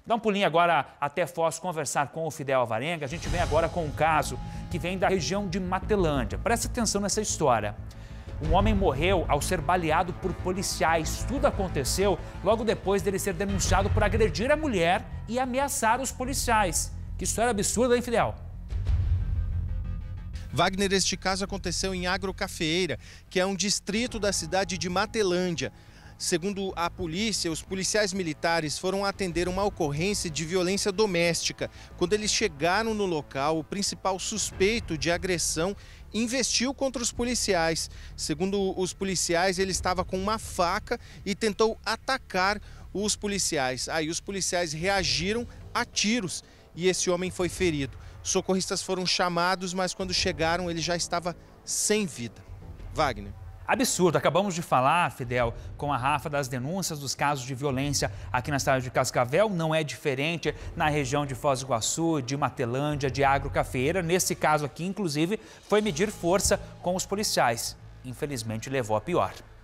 Dá um pulinho agora até Foz conversar com o Fidel Alvarenga. A gente vem agora com um caso que vem da região de Matelândia. Presta atenção nessa história. Um homem morreu ao ser baleado por policiais. Tudo aconteceu logo depois dele ser denunciado por agredir a mulher e ameaçar os policiais. Que história absurda, hein, Fidel? Wagner, este caso aconteceu em Agrocafeeira, que é um distrito da cidade de Matelândia. Segundo a polícia, os policiais militares foram atender uma ocorrência de violência doméstica. Quando eles chegaram no local, o principal suspeito de agressão investiu contra os policiais. Segundo os policiais, ele estava com uma faca e tentou atacar os policiais. Aí os policiais reagiram a tiros e esse homem foi ferido. Socorristas foram chamados, mas quando chegaram ele já estava sem vida. Wagner. Absurdo. Acabamos de falar, Fidel, com a Rafa das denúncias dos casos de violência aqui na cidade de Cascavel. Não é diferente na região de Foz do Iguaçu, de Matelândia, de Agrocafeeira. Nesse caso aqui, inclusive, foi medir força com os policiais. Infelizmente, levou a pior.